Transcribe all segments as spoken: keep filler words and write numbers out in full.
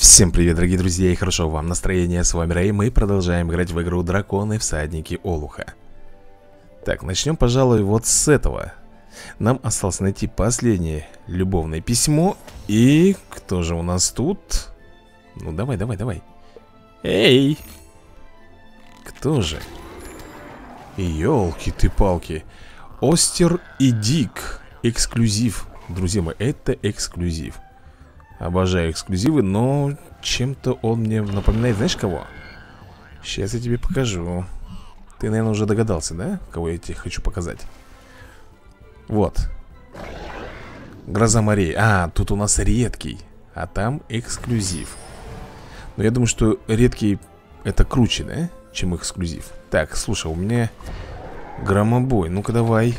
Всем привет, дорогие друзья, и хорошо вам настроение. С вами Рэй, мы продолжаем играть в игру Драконы Всадники Олуха. Так, начнем, пожалуй, вот с этого. Нам осталось найти последнее любовное письмо. И кто же у нас тут? Ну, давай, давай, давай. Эй! Кто же? Ёлки ты палки. Остер и Дик. Эксклюзив. Друзья мои, это эксклюзив. Обожаю эксклюзивы, но чем-то он мне напоминает, знаешь кого? Сейчас я тебе покажу. Ты, наверное, уже догадался, да? Кого я тебе хочу показать? Вот. Гроза морей. А, тут у нас редкий, а там эксклюзив. Но я думаю, что редкий это круче, да? Чем эксклюзив. Так, слушай, у меня громобой. Ну-ка давай.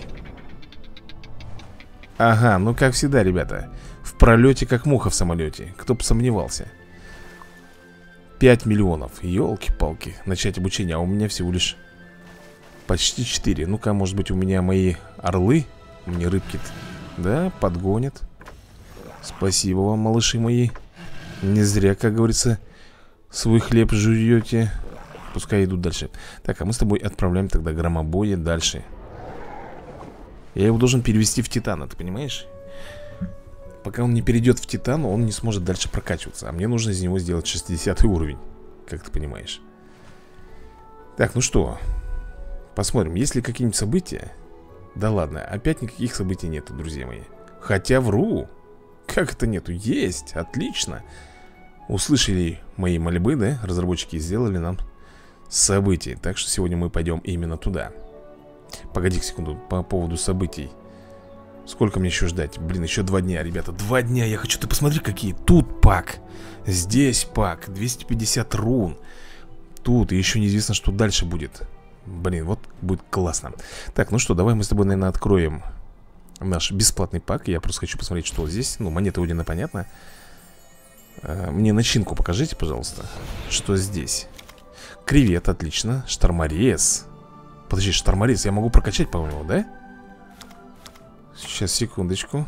Ага, ну как всегда, ребята. В пролете, как муха в самолете. Кто бы сомневался. пять миллионов. Ёлки-палки. Начать обучение. А у меня всего лишь почти четыре. Ну-ка, может быть, у меня мои орлы. Мне рыбки, да, подгонят. Спасибо вам, малыши мои. Не зря, как говорится, свой хлеб жуете. Пускай идут дальше. Так, а мы с тобой отправляем тогда громобоя дальше. Я его должен перевести в Титана, ты понимаешь? Пока он не перейдет в Титан, он не сможет дальше прокачиваться. А мне нужно из него сделать шестидесятый уровень. Как ты понимаешь. Так, ну что, посмотрим, есть ли какие-нибудь события. Да ладно, опять никаких событий нету, друзья мои. Хотя вру. Как это нету? Есть, отлично. Услышали мои мольбы, да? Разработчики сделали нам события. Так что сегодня мы пойдем именно туда. Погоди секунду, по поводу событий. Сколько мне еще ждать? Блин, еще два дня, ребята. Два дня, я хочу, ты посмотри, какие. Тут пак, здесь пак, двести пятьдесят рун. Тут, и еще неизвестно, что дальше будет. Блин, вот будет классно. Так, ну что, давай мы с тобой, наверное, откроем наш бесплатный пак. Я просто хочу посмотреть, что здесь. Ну, монеты Одина, понятно. а, Мне начинку покажите, пожалуйста. Что здесь? Кревет, отлично. Шторморез. Подожди, шторморез, я могу прокачать, по-моему, да? Сейчас, секундочку.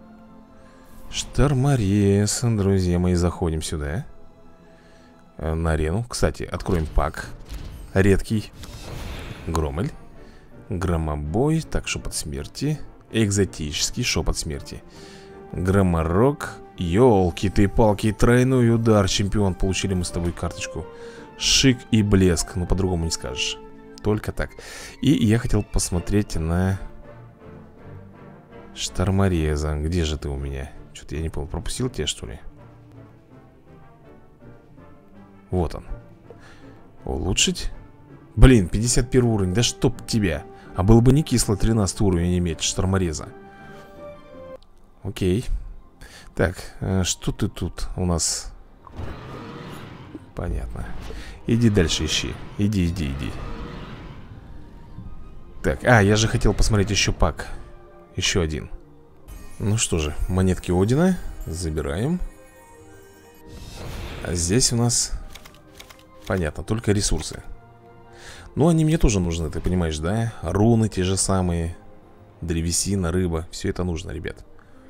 Шторморез, друзья мои, заходим сюда. На арену. Кстати, откроем пак. Редкий. Громель. Громобой. Так, шепот смерти. Экзотический шепот смерти. Громорок. Ёлки ты палки, тройной удар. Чемпион. Получили мы с тобой карточку. Шик и блеск. Ну, по-другому не скажешь. Только так. И я хотел посмотреть на штормореза. Где же ты у меня? Что-то я не понял. Пропустил тебя, что ли? Вот он. Улучшить? Блин, пятьдесят первый уровень. Да чтоб тебя. А было бы не кисло тринадцатый уровень иметь штормореза. Окей. Так, что ты тут у нас? Понятно. Иди дальше ищи. Иди, иди, иди. Так, а, я же хотел посмотреть еще пак. Еще один. Ну что же, монетки Одина забираем. А здесь у нас, понятно, только ресурсы. Ну, они мне тоже нужны, ты понимаешь, да? Руны те же самые. Древесина, рыба. Все это нужно, ребят.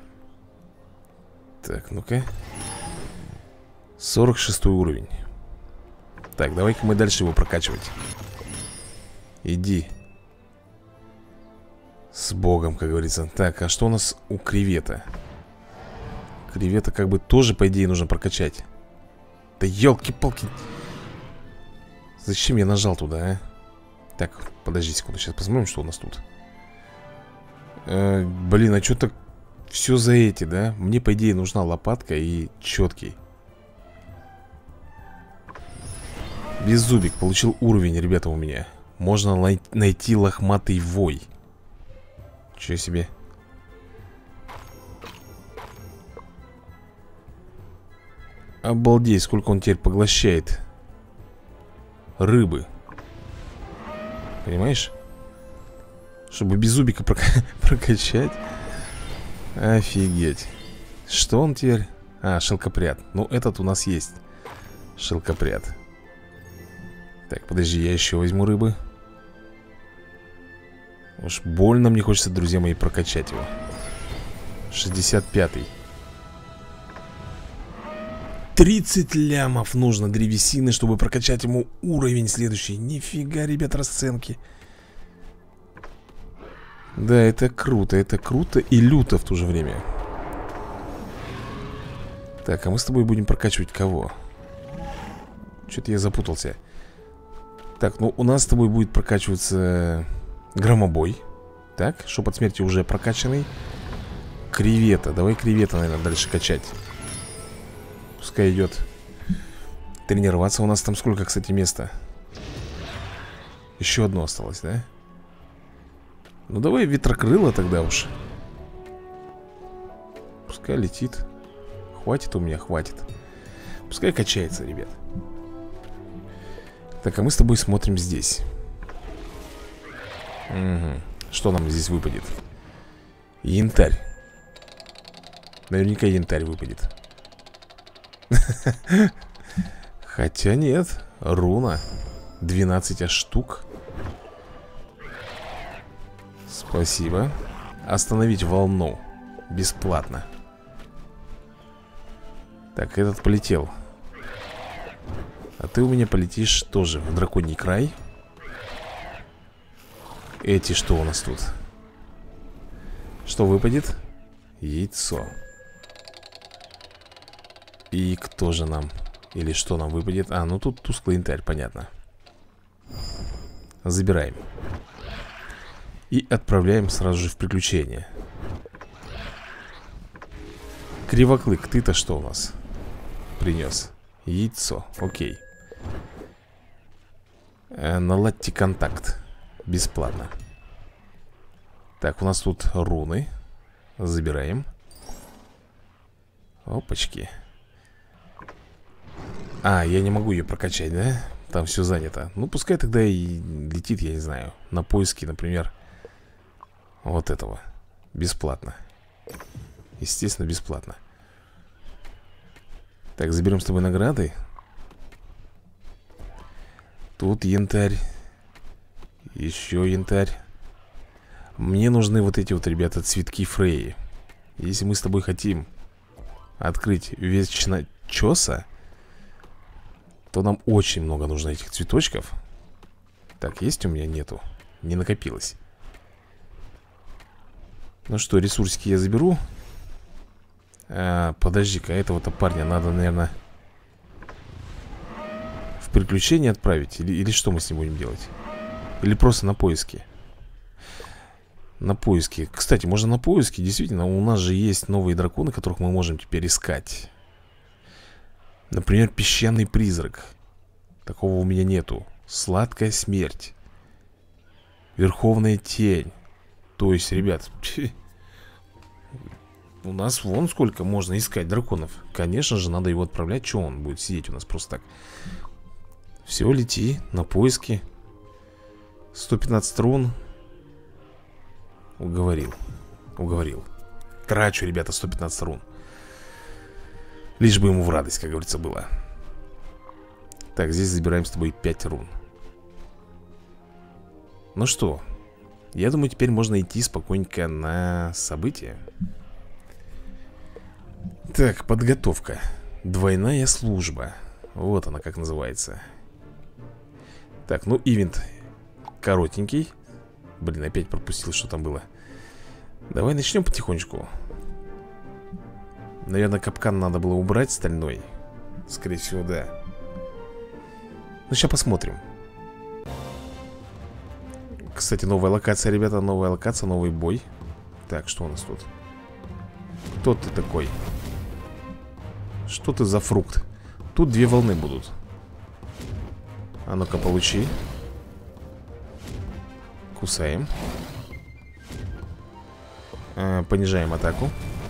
Так, ну-ка. сорок шестой уровень. Так, давай-ка мы дальше его прокачивать. Иди. С богом, как говорится. Так, а что у нас у кревета? Кревета как бы тоже, по идее, нужно прокачать. Да елки-палки. Зачем я нажал туда, а? Так, подожди секунду, сейчас посмотрим, что у нас тут. э, Блин, а что-то все за эти, да? Мне, по идее, нужна лопатка и четкий. Беззубик получил уровень, ребята, у меня. Можно найти лохматый вой. Чего себе. Обалдеть, сколько он теперь поглощает рыбы. Понимаешь? Чтобы беззубика прока прокачать. Офигеть. Что он теперь? А, шелкопряд. Ну, этот у нас есть. Шелкопряд. Так, подожди, я еще возьму рыбы. Уж больно мне хочется, друзья мои, прокачать его. шестьдесят пятый. тридцать лямов нужно древесины, чтобы прокачать ему уровень следующий. Нифига, ребят, расценки. Да, это круто, это круто и люто в то же время. Так, а мы с тобой будем прокачивать кого? Что-то я запутался. Так, ну у нас с тобой будет прокачиваться громобой. Так, шепот смерти уже прокачанный. Кревета, давай кревета, наверное, дальше качать. Пускай идет. Тренироваться у нас там сколько, кстати, места? Еще одно осталось, да? Ну давай ветрокрыло тогда уж. Пускай летит. Хватит у меня, хватит. Пускай качается, ребят. Так, а мы с тобой смотрим здесь. Угу. Что нам здесь выпадет? Янтарь. Наверняка янтарь выпадет. Хотя нет. Руна. двенадцать аж штук. Спасибо. Остановить волну. Бесплатно. Так, этот полетел. А ты у меня полетишь тоже в драконий край. Эти что у нас тут? Что выпадет? Яйцо. И кто же нам? Или что нам выпадет? А, ну тут тусклый янтарь, понятно. Забираем. И отправляем сразу же в приключения. Кривоклык, ты-то что у нас принес? Яйцо, окей. э, Наладьте контакт. Бесплатно. Так, у нас тут руны. Забираем. Опачки. А, я не могу ее прокачать, да? Там все занято. Ну, пускай тогда и летит, я не знаю, на поиски, например, вот этого. Бесплатно. Естественно, бесплатно. Так, заберем с тобой награды. Тут янтарь. Еще янтарь. Мне нужны вот эти вот, ребята, цветки Фреи. Если мы с тобой хотим открыть вечно чеса, то нам очень много нужно этих цветочков. Так, есть у меня? Нету. Не накопилось. Ну что, ресурсики я заберу. а, Подожди-ка, этого-то парня надо, наверное, в приключение отправить. Или, или что мы с ним будем делать? Или просто на поиски? На поиски. Кстати, можно на поиски. Действительно, у нас же есть новые драконы, которых мы можем теперь искать. Например, песчаный призрак. Такого у меня нету. Сладкая смерть. Верховная тень. То есть, ребят, у нас вон сколько можно искать драконов. Конечно же, надо его отправлять. Че он будет сидеть у нас просто так? Все, лети на поиски. сто пятнадцать рун. Уговорил. Уговорил. Трачу, ребята, сто пятнадцать рун. Лишь бы ему в радость, как говорится, было. Так, здесь забираем с тобой пять рун. Ну что, я думаю, теперь можно идти спокойненько на события. Так, подготовка. Двойная служба. Вот она как называется. Так, ну ивент коротенький. Блин, опять пропустил, что там было. Давай начнем потихонечку. Наверное, капкан надо было убрать стальной. Скорее всего, да. Ну, сейчас посмотрим. Кстати, новая локация, ребята. Новая локация, новый бой. Так, что у нас тут? Кто ты такой? Что ты за фрукт? Тут две волны будут. А ну-ка, получи. Кусаем. а, Понижаем атаку.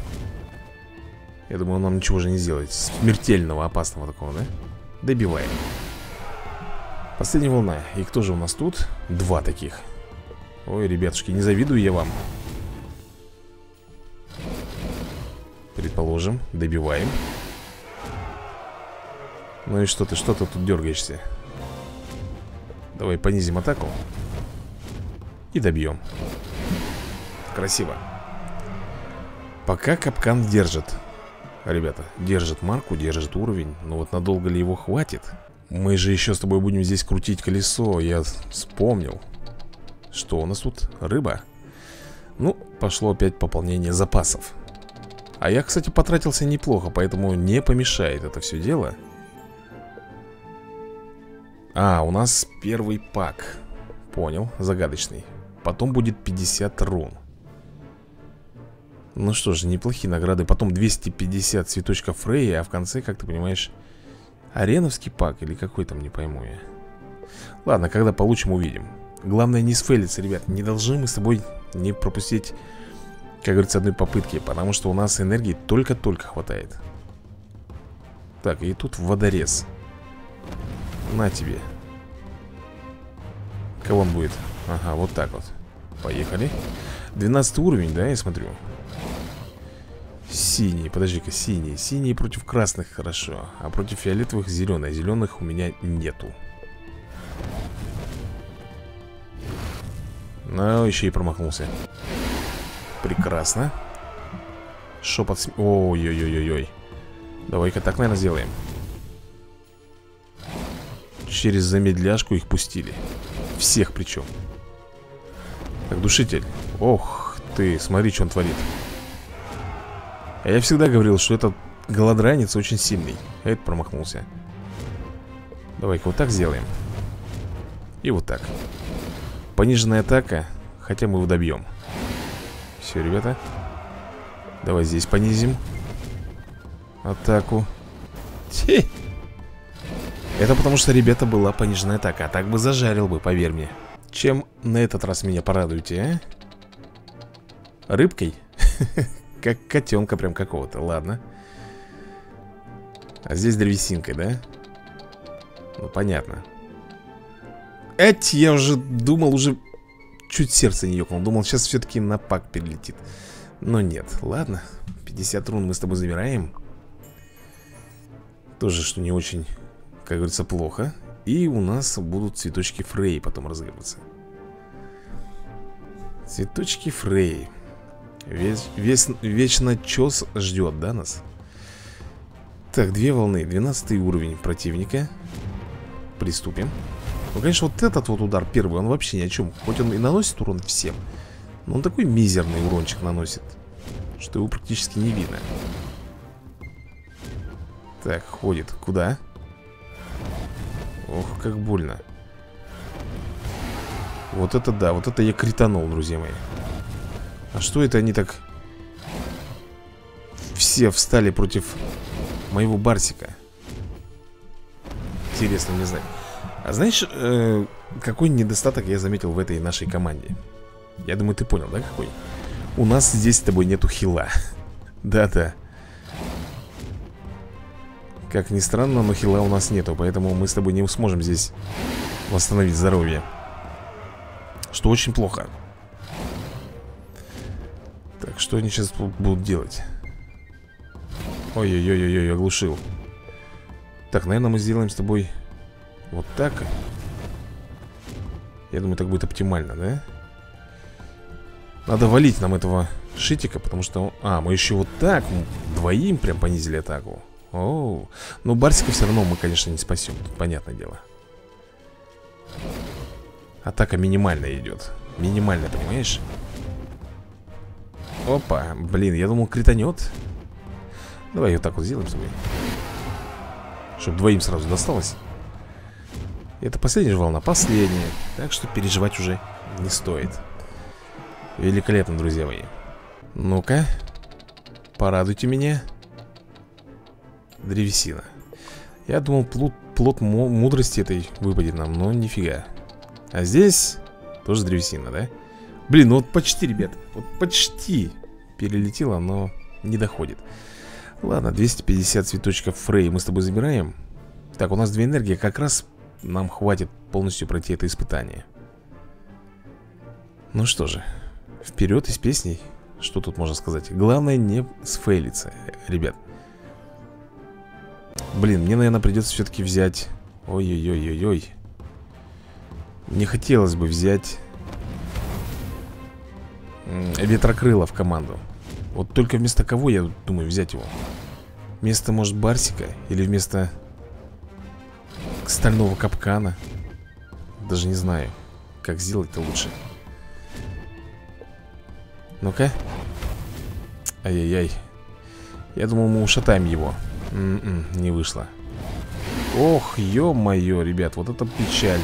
Я думаю, он нам ничего же не сделает. Смертельного, опасного такого, да? Добиваем. Последняя волна. И кто же у нас тут? Два таких. Ой, ребятушки, не завидую я вам. Предположим, добиваем. Ну и что ты, что ты тут дергаешься? Давай понизим атаку. И добьем. Красиво. Пока капкан держит. Ребята, держит марку, держит уровень. Но вот надолго ли его хватит? Мы же еще с тобой будем здесь крутить колесо. Я вспомнил. Что у нас тут? Рыба. Ну, пошло опять пополнение запасов. А я, кстати, потратился неплохо, поэтому не помешает это все дело. А, у нас первый пак. Понял, загадочный. Потом будет пятьдесят рун. Ну что же, неплохие награды. Потом двести пятьдесят цветочков Фрея. А в конце, как ты понимаешь, ареновский пак или какой там, не пойму я. Ладно, когда получим, увидим. Главное не сфейлиться, ребят. Не должны мы с тобой не пропустить, как говорится, одной попытки. Потому что у нас энергии только-только хватает. Так, и тут водорез. На тебе. Кого он будет? Ага, вот так вот. Поехали. двенадцатый уровень, да, я смотрю. Синий, подожди-ка, синий. Синий против красных, хорошо. А против фиолетовых зеленый. Зеленых у меня нету. Ну, еще и промахнулся. Прекрасно. Шепот см... Ой-ой-ой-ой-ой. Давай-ка так, наверное, сделаем. Через замедляшку их пустили. Всех причем. Так, душитель. Ох ты, смотри, что он творит. А я всегда говорил, что этот голодранец очень сильный. А этот промахнулся. Давай-ка вот так сделаем. И вот так. Пониженная атака. Хотя мы его добьем. Все, ребята. Давай здесь понизим атаку. Ти. Это потому что, ребята, была пониженная атака. А так бы зажарил бы, поверь мне. Чем на этот раз меня порадуете, а? Рыбкой? Как котенка прям какого-то, ладно. А здесь древесинкой, да? Ну, понятно. Эть, я уже думал, уже чуть сердце не ёкнул. Думал, сейчас все-таки на пак перелетит. Но нет, ладно. пятьдесят рун мы с тобой забираем. Тоже, что не очень, как говорится, плохо. И у нас будут цветочки Фрей потом разыгрываться. Цветочки Фрей. Весь, весь, вечно чес ждет, да, нас? Так, две волны. двенадцатый уровень противника. Приступим. Ну, конечно, вот этот вот удар первый, он вообще ни о чем. Хоть он и наносит урон всем, но он такой мизерный урончик наносит, что его практически не видно. Так, ходит. Куда? Ох, как больно. Вот это да, вот это я кританул, друзья мои. А что это они так все встали против моего Барсика? Интересно мне знать. А знаешь, э, какой недостаток я заметил в этой нашей команде? Я думаю, ты понял, да, какой? У нас здесь с тобой нету хила. Да-да. Как ни странно, но хила у нас нету. Поэтому мы с тобой не сможем здесь восстановить здоровье. Что очень плохо. Так, что они сейчас будут делать? Ой-ой-ой-ой, оглушил. Так, наверное, мы сделаем с тобой вот так. Я думаю, так будет оптимально, да? Надо валить нам этого шитика, потому что... А, мы еще вот так двоим прям понизили атаку. Оу. Но Барсика все равно мы, конечно, не спасем. Тут понятное дело. Атака минимальная идет. Минимальная, понимаешь? Опа, блин, я думал, кританет. Давай вот так вот сделаем с тобой, чтобы двоим сразу досталось. Это последняя же волна, последняя. Так что переживать уже не стоит. Великолепно, друзья мои. Ну-ка, порадуйте меня. Древесина. Я думал, плод, плод мудрости этой выпадет нам, но нифига. А здесь тоже древесина, да? Блин, ну вот почти, ребят. Вот почти перелетело, но не доходит. Ладно, двести пятьдесят цветочков Фрей мы с тобой забираем. Так, у нас две энергии, как раз нам хватит полностью пройти это испытание. Ну что же, вперед из песней. Что тут можно сказать? Главное не сфейлиться, ребят. Блин, мне, наверное, придется все-таки взять... Ой-ой-ой-ой-ой. Не хотелось бы взять Ветрокрыла в команду. Вот только вместо кого я думаю взять его? Вместо, может, барсика? Или вместо стального капкана? Даже не знаю, как сделать-то лучше. Ну-ка. Ай-яй-яй. Я думал, мы ушатаем его. М-м, не вышло. Ох, ё-моё, ребят, вот это печаль.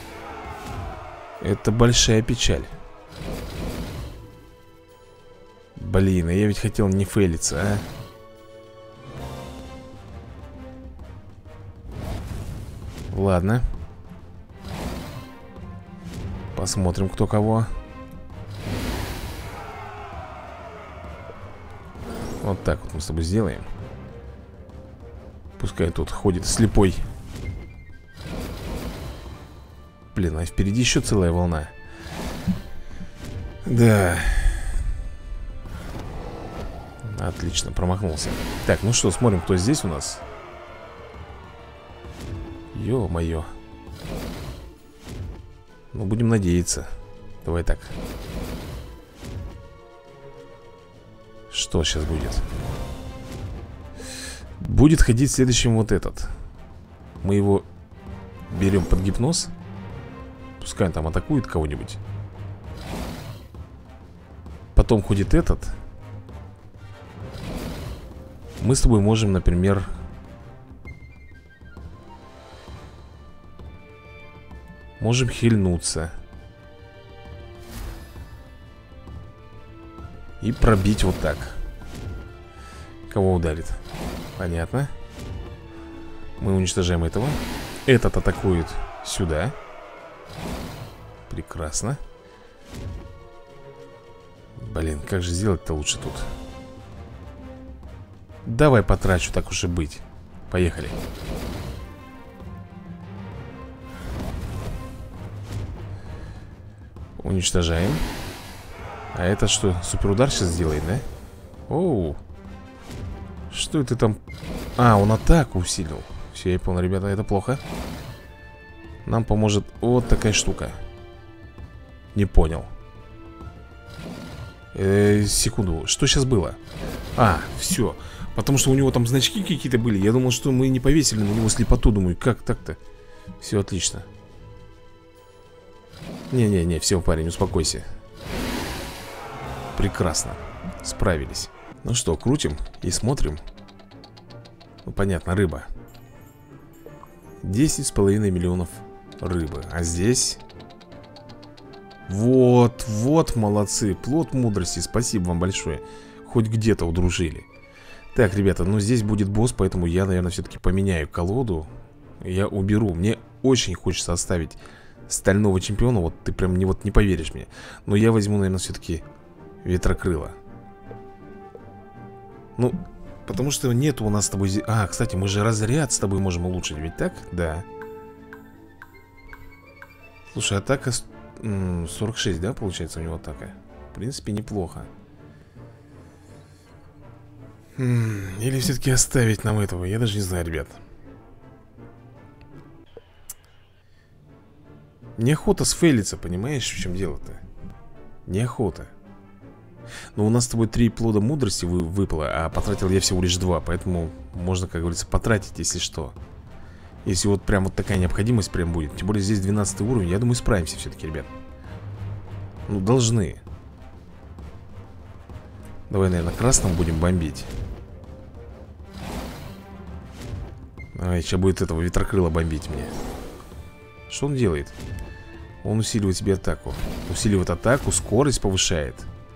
Это большая печаль. Блин, а я ведь хотел не фейлиться, а. Ладно. Посмотрим, кто кого. Вот так вот мы с тобой сделаем. Пускай тут ходит слепой. Блин, а впереди еще целая волна. Да. Отлично, промахнулся. Так, ну что, смотрим, кто здесь у нас. Ё-моё. Ну, будем надеяться. Давай так. Что сейчас будет? Будет ходить следующим вот этот. Мы его берем под гипноз. Пускай он там атакует кого-нибудь. Потом ходит этот. Мы с тобой можем, например, можем хильнуться и пробить вот так. Кого ударит? Понятно. Мы уничтожаем этого. Этот атакует сюда. Прекрасно. Блин, как же сделать-то лучше тут? Давай потрачу, так уж и быть. Поехали. Уничтожаем. А это что, суперудар сейчас сделает, да? Оу. Что это там? А, он атаку усилил. Все, я понял, ребята, это плохо. Нам поможет вот такая штука. Не понял. э, Секунду, что сейчас было? А, все. Потому что у него там значки какие-то были. Я думал, что мы не повесили на него слепоту. Думаю, как так-то? Все отлично. Не-не-не, все, парень, успокойся. Прекрасно. Справились. Ну что, крутим и смотрим. Ну, понятно, рыба. Десять с половиной миллионов рыбы. А здесь... Вот, вот, молодцы. Плод мудрости, спасибо вам большое. Хоть где-то удружили. Так, ребята, ну здесь будет босс, поэтому я, наверное, все-таки поменяю колоду. Я уберу. Мне очень хочется оставить стального чемпиона. Вот ты прям не, вот, не поверишь мне. Но я возьму, наверное, все-таки ветрокрыла. Ну, потому что нет у нас с тобой... А, кстати, мы же разряд с тобой можем улучшить, ведь так? Да. Слушай, атака сорок шесть, да, получается у него атака? В принципе, неплохо. Или все-таки оставить нам этого? Я даже не знаю, ребят. Неохота сфейлиться, понимаешь, в чем дело-то? Неохота. Но у нас с тобой три плода мудрости вы, выпало, а потратил я всего лишь два. Поэтому можно, как говорится, потратить, если что. Если вот прям вот такая необходимость прям будет. Тем более здесь двенадцатый уровень. Я думаю, справимся все-таки, ребят. Ну, должны. Давай, наверное, красным будем бомбить. Ай, сейчас будет этого ветрокрыла бомбить мне. Что он делает? Он усиливает себе атаку. Усиливает атаку, скорость повышает.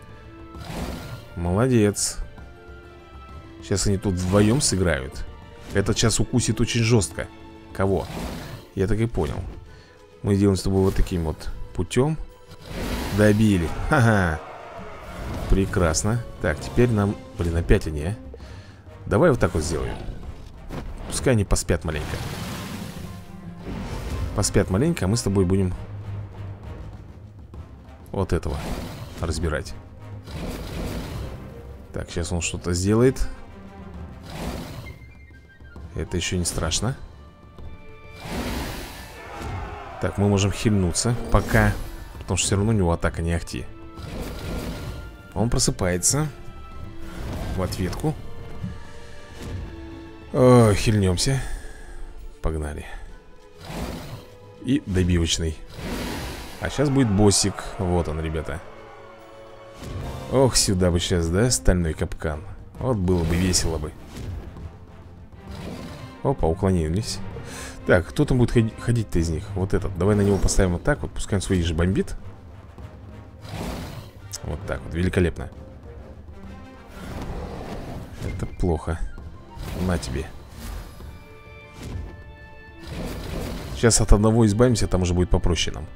Молодец. Сейчас они тут вдвоем сыграют. Этот сейчас укусит очень жестко. Кого? Я так и понял. Мы делаем с тобой вот таким вот путем. Добили. Ха-ха. Прекрасно. Так, теперь нам... Блин, опять они, а? Давай вот так вот сделаем. Пускай они поспят маленько. Поспят маленько, а мы с тобой будем вот этого разбирать. Так, сейчас он что-то сделает. Это еще не страшно. Так, мы можем хильнуться пока, потому что все равно у него атака не ахти. Он просыпается в ответку. О, хильнемся. Погнали. И добивочный. А сейчас будет боссик. Вот он, ребята. Ох, сюда бы сейчас, да, стальной капкан. Вот было бы весело бы. Опа, уклонились. Так, кто там будет ходить-то из них? Вот этот, давай на него поставим вот так вот. Пускай он свои же бомбит. Вот так вот, великолепно. Это плохо. На тебе. Сейчас от одного избавимся, там уже будет попроще нам.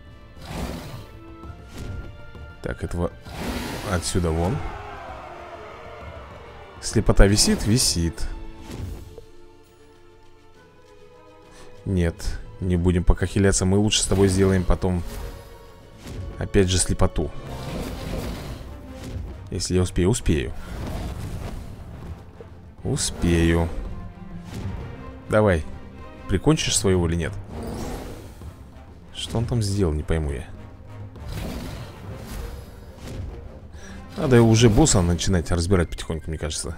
Так, этого отсюда вон. Слепота висит? Висит. Нет, не будем пока хиляться. Мы лучше с тобой сделаем потом опять же слепоту. Если я успею, успею. Успею. Давай. Прикончишь своего или нет? Что он там сделал, не пойму я. Надо уже босса начинать разбирать потихоньку, мне кажется.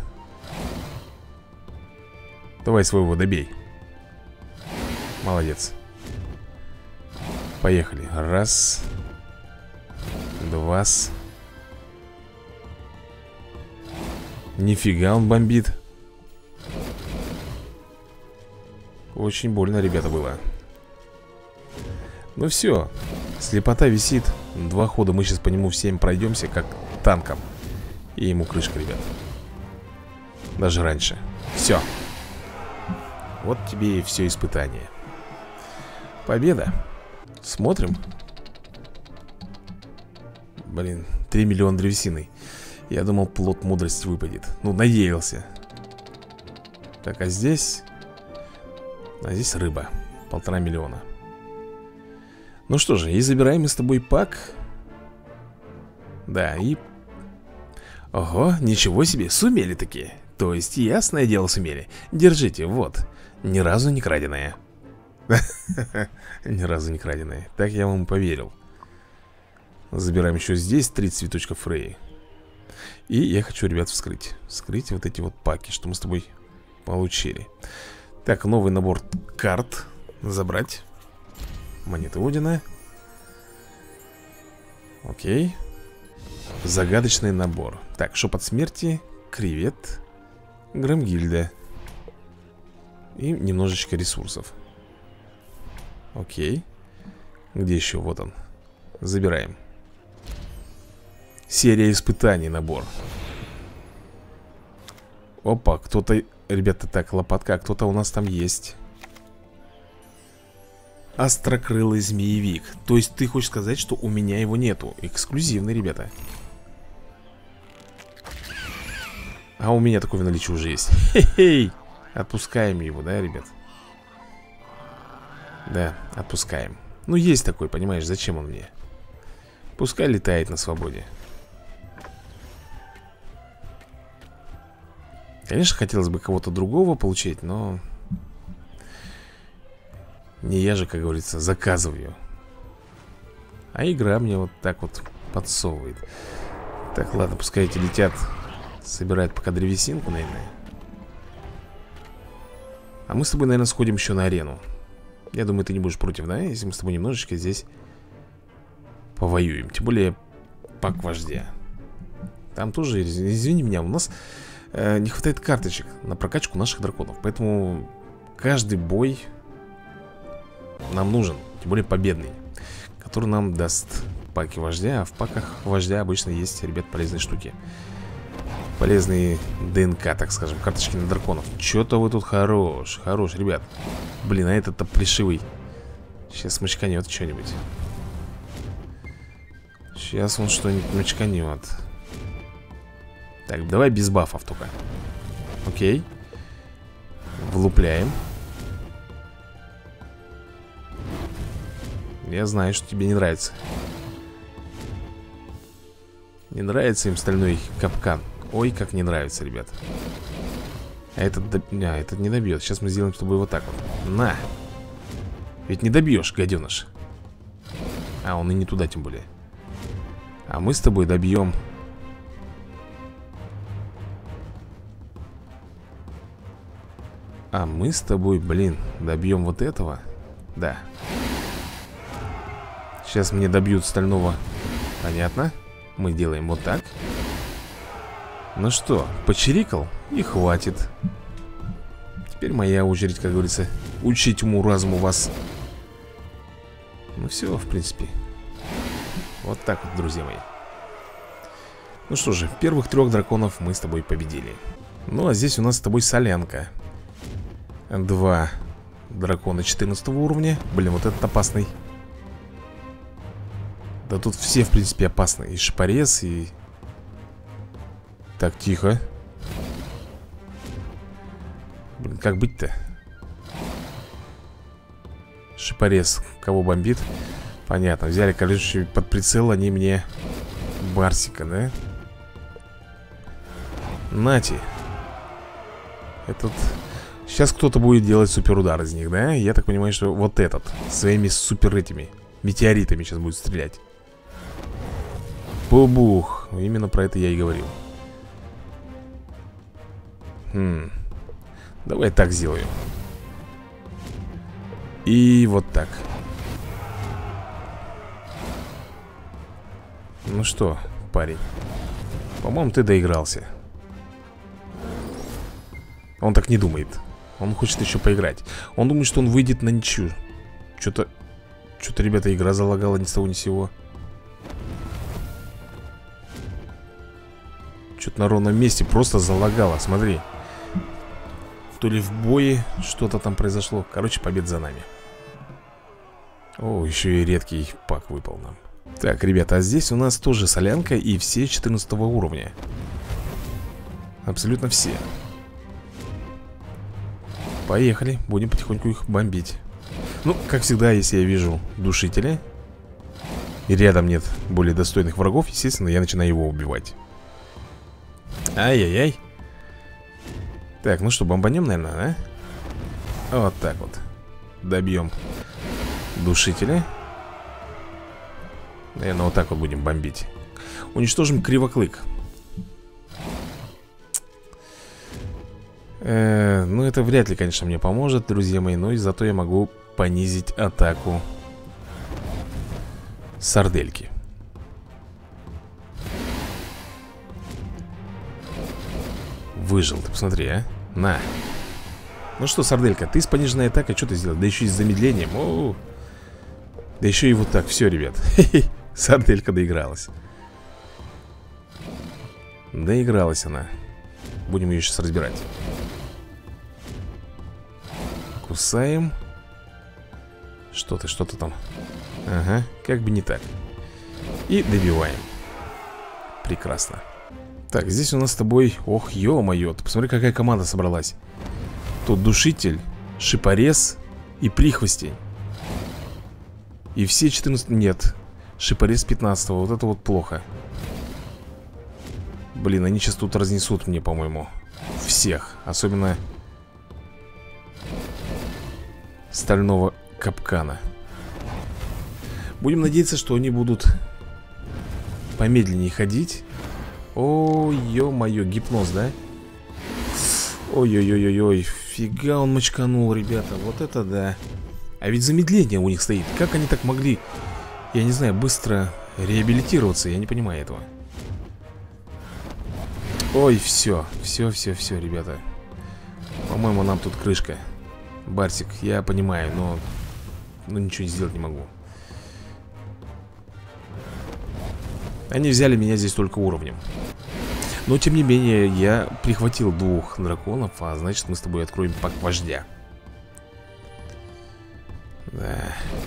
Давай своего добей. Молодец. Поехали. Раз. Два. Нифига он бомбит. Очень больно, ребята, было. Ну все. Слепота висит. Два хода мы сейчас по нему всем пройдемся, как танком. И ему крышка, ребят. Даже раньше. Все. Вот тебе и все испытание. Победа. Смотрим. Блин, три миллиона древесины. Я думал, плод мудрости выпадет. Ну, надеялся. Так, а здесь... А здесь рыба. Полтора миллиона. Ну что же, и забираем мы с тобой пак. Да, и... Ого, ничего себе, сумели такие. То есть, ясное дело, сумели. Держите, вот. Ни разу не краденое. Ни разу не краденое. Так я вам поверил. Забираем еще здесь тридцать цветочков Фреи. И я хочу, ребят, вскрыть. Вскрыть вот эти вот паки, что мы с тобой получили. Так, новый набор карт. Забрать. Монеты Одина. Окей. Загадочный набор. Так, шепот смерти. Кревет. Громгильда. И немножечко ресурсов. Окей. Где еще? Вот он. Забираем. Серия испытаний набор. Опа, кто-то... Ребята, так, лопатка, кто-то у нас там есть. Острокрылый змеевик. То есть ты хочешь сказать, что у меня его нету? Эксклюзивный, ребята. А у меня такой в наличии уже есть. Хе-хей. Отпускаем его, да, ребят? Да, отпускаем. Ну, есть такой, понимаешь, зачем он мне? Пускай летает на свободе. Конечно, хотелось бы кого-то другого получить, но... Не я же, как говорится, заказываю. А игра мне вот так вот подсовывает. Так, ладно, пускай эти летят. Собирают пока древесинку, наверное. А мы с тобой, наверное, сходим еще на арену. Я думаю, ты не будешь против, да? Если мы с тобой немножечко здесь повоюем. Тем более пак вождя. Там тоже, извини меня, у нас э, не хватает карточек на прокачку наших драконов. Поэтому каждый бой нам нужен, тем более победный, который нам даст паки вождя. А в паках вождя обычно есть, ребят, полезные штуки. Полезные ДНК, так скажем, карточки на драконов. Чё-то вы тут хорош, хорош, ребят. Блин, а этот-то плешивый. Сейчас мочканет что-нибудь. Сейчас он что-нибудь мочканет. Так, давай без бафов только. Окей. Влупляем. Я знаю, что тебе не нравится. Не нравится им стальной капкан. Ой, как не нравится, ребят. А этот, доб... а, этот не добьет. Сейчас мы сделаем с тобой вот так вот. На. Ведь не добьешь, гаденыш. А, он и не туда, тем более. А мы с тобой добьем. А мы с тобой, блин, добьем вот этого. Да. Сейчас мне добьют стального. Понятно. Мы делаем вот так. Ну что, почирикал и хватит. Теперь моя очередь, как говорится, учить уму-разуму вас. Ну все, в принципе. Вот так вот, друзья мои. Ну что же, первых трех драконов мы с тобой победили. Ну а здесь у нас с тобой солянка. Два дракона четырнадцатого уровня. Блин, вот этот опасный. Да тут все, в принципе, опасны. И шипорез, и... Так, тихо. Блин, как быть-то? Шипорез. Кого бомбит? Понятно, взяли колючий под прицел. Они мне Барсика, да? Нати. Этот... Сейчас кто-то будет делать суперудар из них, да? Я так понимаю, что вот этот своими супер этими метеоритами сейчас будет стрелять. Бубух. Именно про это я и говорил. Хм. Давай так сделаю. И вот так. Ну что, парень, по-моему, ты доигрался. Он так не думает. Он хочет еще поиграть. Он думает, что он выйдет на ничью. Что-то, что-то, ребята, игра залагала ни с того ни с сего. Что-то на ровном месте просто залагало, смотри. То ли в бое что-то там произошло. Короче, победа за нами. О, еще и редкий пак выпал нам. Так, ребята, а здесь у нас тоже солянка и все четырнадцатого уровня. Абсолютно все. Поехали, будем потихоньку их бомбить. Ну, как всегда, если я вижу душителя и рядом нет более достойных врагов, естественно, я начинаю его убивать. Ай-яй-яй. Так, ну что, бомбанем, наверное, да? Вот так вот. Добьем душителя. Наверное, вот так вот будем бомбить. Уничтожим кривоклык. э, Ну, это вряд ли, конечно, мне поможет, друзья мои. Но и зато я могу понизить атаку сардельки. Выжил, ты посмотри, а. На. Ну что, сарделька, ты с пониженной атакой, что ты сделал? Да еще и с замедлением. О -о -о. Да еще и вот так, все, ребят. Сарделька доигралась. Доигралась она. Будем ее сейчас разбирать. Кусаем. Что ты, что ты там? Ага, как бы не так. И добиваем. Прекрасно. Так, здесь у нас с тобой... Ох, ё-моё, ты посмотри, какая команда собралась. Тут душитель, шипорез и прихвостень. И все четырнадцать... Нет, шипорез пятнадцатого. Вот это вот плохо. Блин, они сейчас тут разнесут мне, по-моему, всех. Особенно стального капкана. Будем надеяться, что они будут помедленнее ходить. О, ё-моё, гипноз, да? Ой-ой-ой-ой-ой, фига он мочканул, ребята. Вот это да. А ведь замедление у них стоит. Как они так могли, я не знаю, быстро реабилитироваться? Я не понимаю этого. Ой, все, все, все, все, ребята. По-моему, нам тут крышка. Барсик, я понимаю, но... Но ничего сделать не могу. Они взяли меня здесь только уровнем. Но, тем не менее, я прихватил двух драконов. А значит, мы с тобой откроем пак вождя. Да.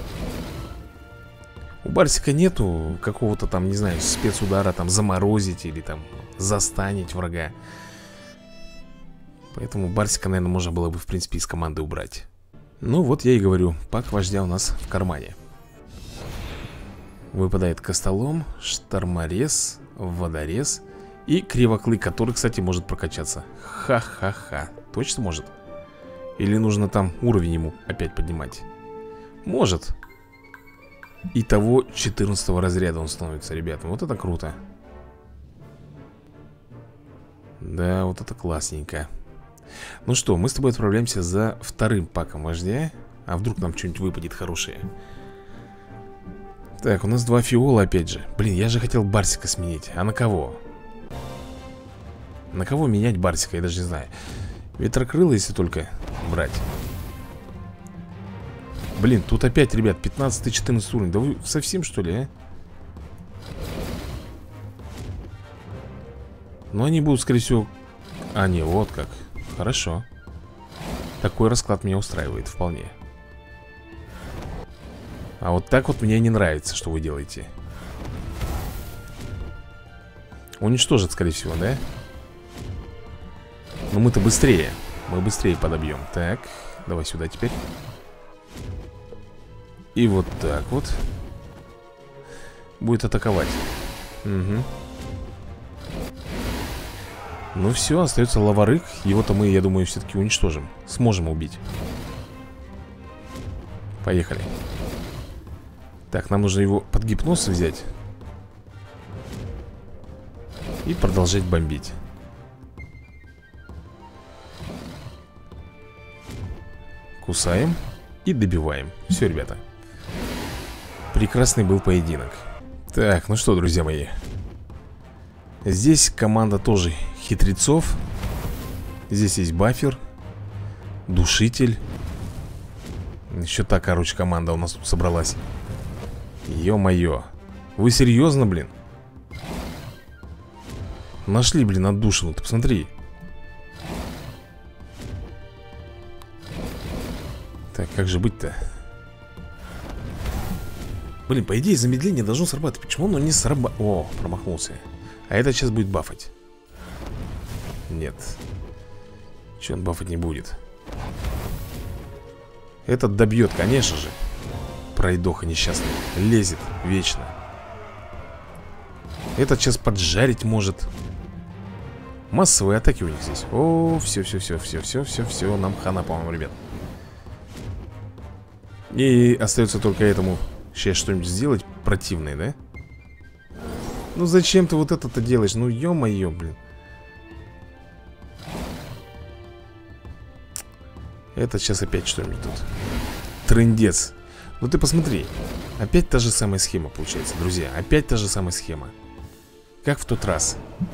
У Барсика нету какого-то там, не знаю, спецудара, там, заморозить или там застанить врага. Поэтому Барсика, наверное, можно было бы, в принципе, из команды убрать. Ну, вот я и говорю, пак вождя у нас в кармане. Выпадает костолом, шторморез, водорез и кривоклык, который, кстати, может прокачаться. Ха-ха-ха. Точно может? Или нужно там уровень ему опять поднимать? Может. Итого четырнадцатого разряда он становится, ребята. Вот это круто. Да, вот это классненько. Ну что, мы с тобой отправляемся за вторым паком вождя. А вдруг нам что-нибудь выпадет хорошее. Так, у нас два фиола опять же. Блин, я же хотел Барсика сменить. А на кого? На кого менять Барсика, я даже не знаю. Ветрокрыло, если только брать. Блин, тут опять, ребят, пятнадцатый-четырнадцатый уровень. Да вы совсем, что ли, а? Но они будут, скорее всего... А, не, вот как. Хорошо. Такой расклад меня устраивает вполне. А вот так вот мне не нравится, что вы делаете. Уничтожат, скорее всего, да? Но мы-то быстрее. Мы быстрее подобьем. Так, давай сюда теперь. И вот так вот будет атаковать. Угу. Ну все, остается лаварык. Его-то мы, я думаю, все-таки уничтожим. Сможем убить. Поехали. Так, нам нужно его под гипноз взять и продолжать бомбить. Кусаем и добиваем. Все, ребята. Прекрасный был поединок. Так, ну что, друзья мои, здесь команда тоже хитрецов. Здесь есть бафер, душитель. Еще та, короче, команда у нас тут собралась. Ё-моё. Вы серьезно, блин? Нашли, блин, отдушину. Ты посмотри. Так, как же быть-то? Блин, по идее замедление должно срабатывать. Почему оно не срабатывает? О, промахнулся. А это сейчас будет бафать. Нет. Че он бафать не будет? Этот добьет, конечно же. Пройдоха несчастный. Лезет вечно. Этот сейчас поджарить может. Массовые атаки у них здесь. О, все, все, все, все, все, все, все. Нам хана, по-моему, ребят. И остается только этому сейчас что-нибудь сделать противное, да? Ну зачем ты вот это-то делаешь? Ну ё-моё, блин. Это сейчас опять что-нибудь тут. Трындец. Ну ты посмотри. Опять та же самая схема получается, друзья. Опять та же самая схема. Как в тот раз.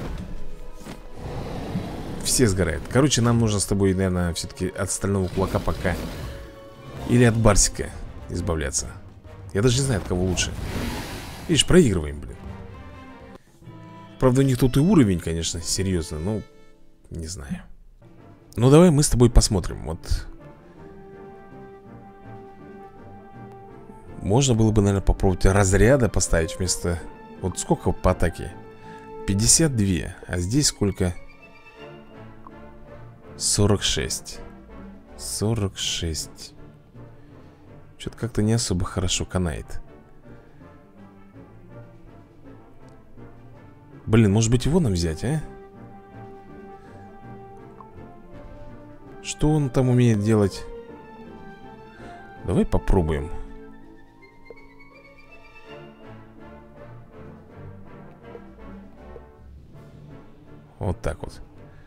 Все сгорают. Короче, нам нужно с тобой, наверное, все-таки от стального кулака пока. Или от Барсика избавляться. Я даже не знаю, от кого лучше. Видишь, проигрываем, блин. Правда, у них тут и уровень, конечно, серьезно. Ну, не знаю. Ну, давай мы с тобой посмотрим. Вот. Можно было бы, наверное, попробовать разряда поставить вместо... Вот сколько по атаке? пятьдесят два. А здесь сколько? сорок шесть. сорок шесть. Что-то как-то не особо хорошо канает. Блин, может быть его нам взять, а? Что он там умеет делать? Давай попробуем. Вот так вот.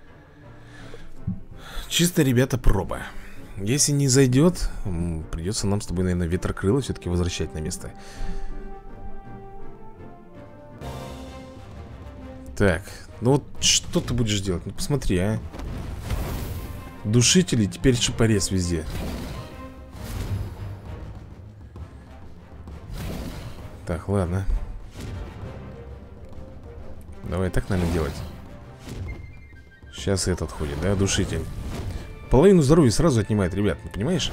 Чисто, ребята, проба. Если не зайдет, придется нам с тобой, наверное, ветрокрыло все-таки возвращать на место. Так, ну вот что ты будешь делать? Ну посмотри, а. Душители, теперь шипорез везде. Так, ладно. Давай так, наверное, делать. Сейчас этот ходит, да, душитель. Половину здоровья сразу отнимает, ребят, ну понимаешь?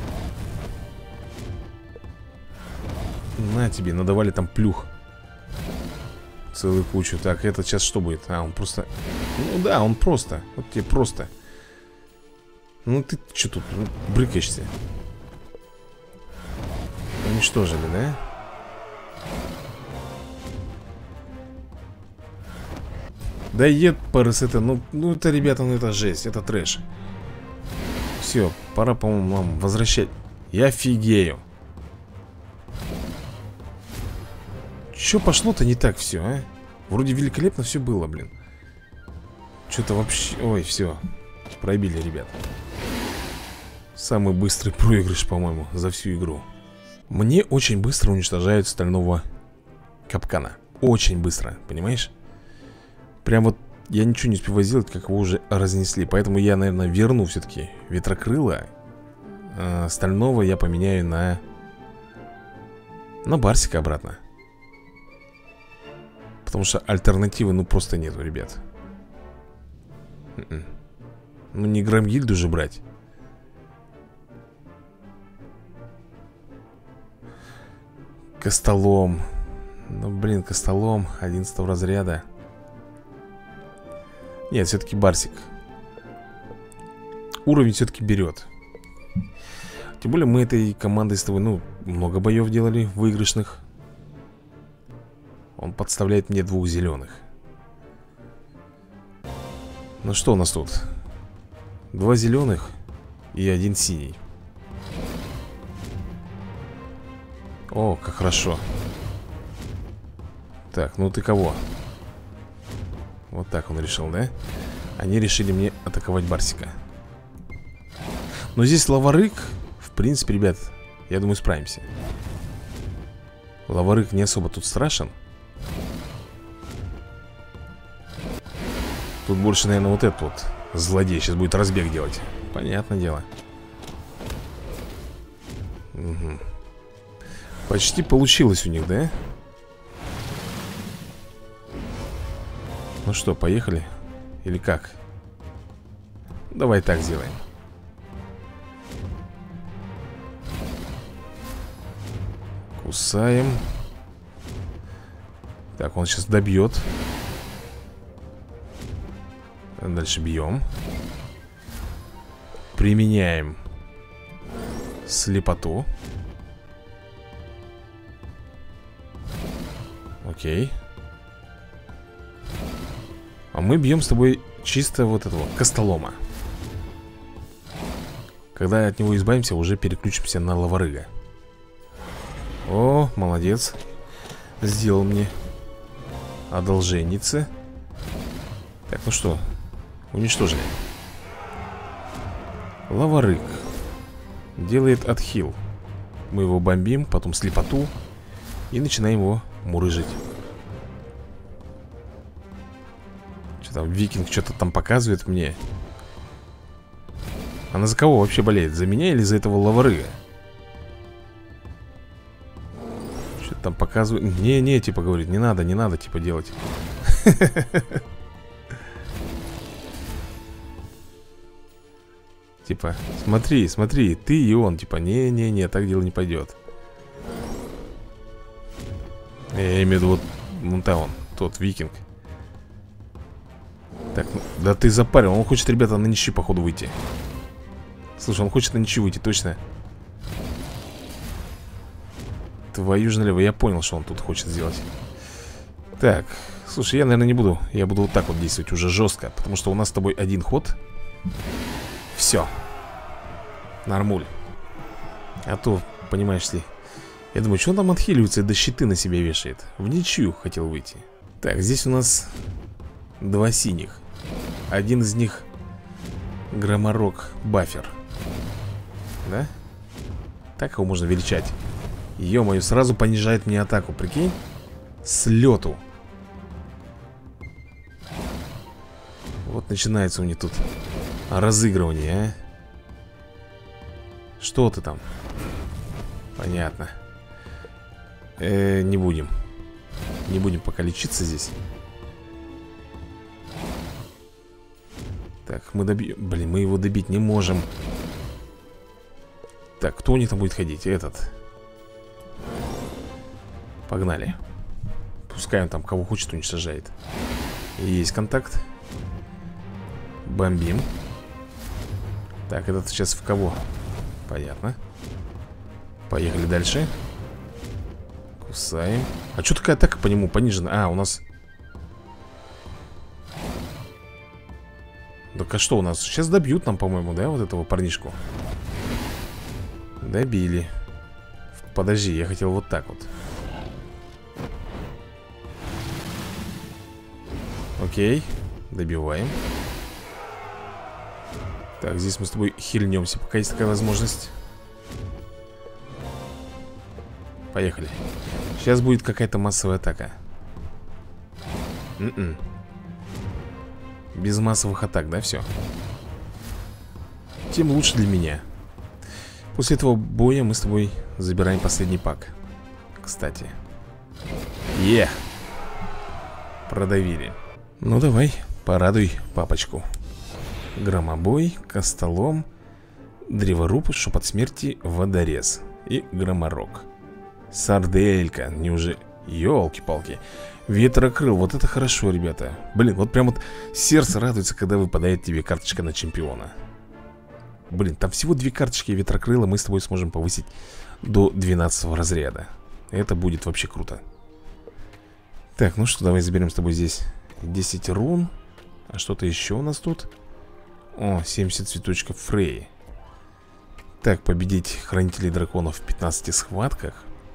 На тебе, надавали там плюх. Целую кучу. Так, этот сейчас что будет? А, он просто... Ну да, он просто. Вот тебе просто. Ну ты что тут ну, брыкаешься? Уничтожили, да? Да епарс это, ну, ну это, ребята, ну это жесть, это трэш. Все, пора, по-моему, нам возвращать. Я офигею. Че пошло-то не так все, а? Вроде великолепно все было, блин. Что-то вообще... Ой, все. Пробили, ребят. Самый быстрый проигрыш, по-моему, за всю игру. Мне очень быстро уничтожают стального капкана. Очень быстро, понимаешь? Прям вот я ничего не успеваю сделать, как его уже разнесли. Поэтому я, наверное, верну все-таки ветрокрыла. а, Стального я поменяю на На Барсика обратно. Потому что альтернативы, ну, просто нету, ребят. Ну, не Громгильду же брать. Костолом. Ну, блин, Костолом одиннадцатого разряда. Нет, все-таки Барсик. Уровень все-таки берет. Тем более мы этой командой с тобой, ну, много боев делали, выигрышных. Он подставляет мне двух зеленых. Ну что у нас тут? Два зеленых и один синий. О, как хорошо. Так, ну ты кого? Вот так он решил, да? Они решили мне атаковать Барсика. Но здесь Лаварык. В принципе, ребят, я думаю, справимся. Лаварык не особо тут страшен. Тут больше, наверное, вот этот вот злодей сейчас будет разбег делать. Понятное дело. Угу. Почти получилось у них, да? Ну что, поехали? Или как? Давай так сделаем. Кусаем. Так, он сейчас добьет. Дальше бьем. Применяем слепоту. Окей. А мы бьем с тобой чисто вот этого Костолома. Когда от него избавимся, уже переключимся на Лаварыга. О, молодец. Сделал мне одолженницы. Так, ну что, уничтожили. Лаварык делает отхил. Мы его бомбим, потом слепоту. И начинаем его мурыжить. Что там, викинг что-то там показывает мне. Она за кого вообще болеет? За меня или за этого Лаварыга? Что-то там показывает. Не-не, типа говорит, не надо, не надо, типа делать. Типа, смотри, смотри, ты и он. Типа, не-не-не, так дело не пойдет. Я имею в виду вот, вон там он, тот викинг. Так, ну, да ты запарил. Он хочет, ребята, на ничью, походу, выйти. Слушай, он хочет на ничью выйти, точно. Твою же налево, я понял, что он тут хочет сделать. Так, слушай, я, наверное, не буду. Я буду вот так вот действовать уже жестко. Потому что у нас с тобой один ход. Все. Нормуль. А то, понимаешь ли, я думаю, что он там отхиливается и до щиты на себя вешает. В ничью хотел выйти. Так, здесь у нас два синих. Один из них Громорок Баффер. Да? Так его можно величать. Ё-моё, сразу понижает мне атаку, прикинь. С лету. Вот начинается у них тут разыгрывание, а. Что ты там? Понятно. э, Не будем. Не будем пока лечиться здесь. Так, мы добьем. Блин, мы его добить не можем. Так, кто у них там будет ходить? Этот. Погнали. Пускай он там кого хочет уничтожает. Есть контакт. Бомбим. Так, этот сейчас в кого? Понятно. Поехали дальше. Кусаем. А что такая атака по нему понижена? А, у нас... Так а что у нас? Сейчас добьют нам, по-моему, да, вот этого парнишку? Добили. Подожди, я хотел вот так вот. Окей. Добиваем. Так, здесь мы с тобой хильнемся, пока есть такая возможность. Поехали. Сейчас будет какая-то массовая атака. Н-н. Без массовых атак, да, все? Тем лучше для меня. После этого боя мы с тобой забираем последний пак. Кстати. Е! Продавили. Ну давай, порадуй папочку. Громобой, костолом, древоруб, шепот смерти, водорез и громорок. Сарделька, неужели... Ёлки-палки. Ветрокрыл, вот это хорошо, ребята. Блин, вот прям вот сердце радуется, когда выпадает тебе карточка на чемпиона. Блин, там всего две карточки ветрокрыла. Мы с тобой сможем повысить до двенадцатого разряда. Это будет вообще круто. Так, ну что, давай заберем с тобой здесь десять рун. А что-то еще у нас тут? О, семьдесят цветочков Фреи. Так, победить хранителей драконов в пятнадцати схватках.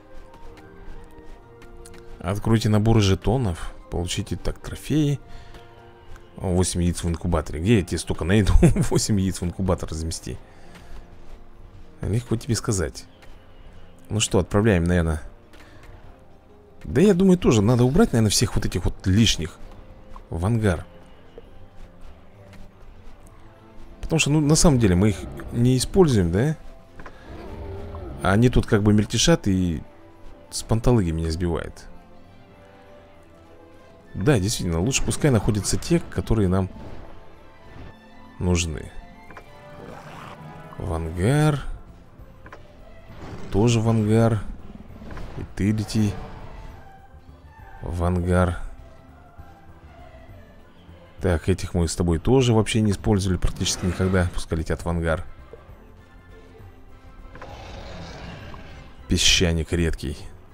Откройте наборы жетонов. Получите, так, трофеи. восемь яиц в инкубаторе. Где я тебе столько найду? восемь яиц в инкубатор размести. Легко тебе сказать. Ну что, отправляем, наверное. Да я думаю, тоже надо убрать, наверное, всех вот этих вот лишних в ангар. Потому что, ну, на самом деле, мы их не используем, да? А они тут как бы мельтешат и с панталыги меня сбивает. Да, действительно, лучше пускай находятся те, которые нам нужны. В ангар. Тоже в ангар. И ты лети в ангар. Так, этих мы с тобой тоже вообще не использовали практически никогда. Пускай летят в ангар. Песчаник редкий.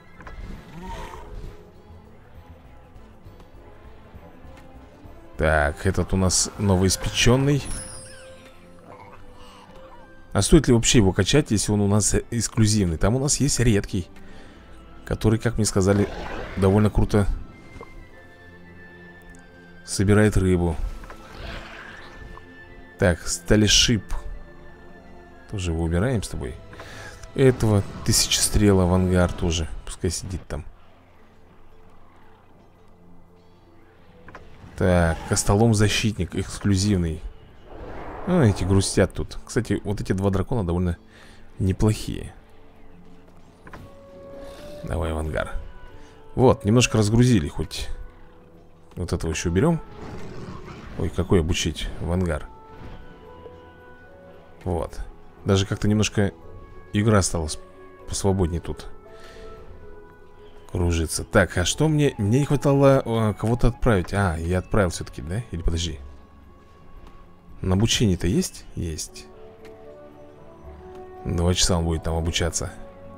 Так, этот у нас новоиспеченный. А стоит ли вообще его качать, если он у нас эксклюзивный? Там у нас есть редкий, который, как мне сказали, довольно круто собирает рыбу. Так, сталишип. Тоже его убираем с тобой. Этого тысяча стрел в ангар тоже. Пускай сидит там. Так, костолом защитник эксклюзивный. А, эти грустят тут. Кстати, вот эти два дракона довольно неплохие. Давай в ангар. Вот, немножко разгрузили хоть. Вот этого еще уберем. Ой, какой обучить в ангар. Вот. Даже как-то немножко игра стала посвободнее тут кружится. Так, а что мне... Мне не хватало а, кого-то отправить. А, я отправил все-таки, да? Или подожди. На обучение-то есть? Есть. Два часа он будет там обучаться.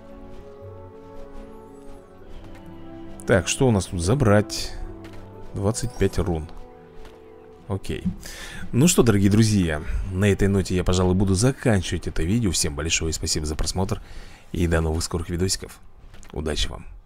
Так, что у нас тут? Забрать двадцать пять рун. Окей. Ну что, дорогие друзья, на этой ноте я, пожалуй, буду заканчивать это видео. Всем большое спасибо за просмотр. И до новых скорых видосиков. Удачи вам.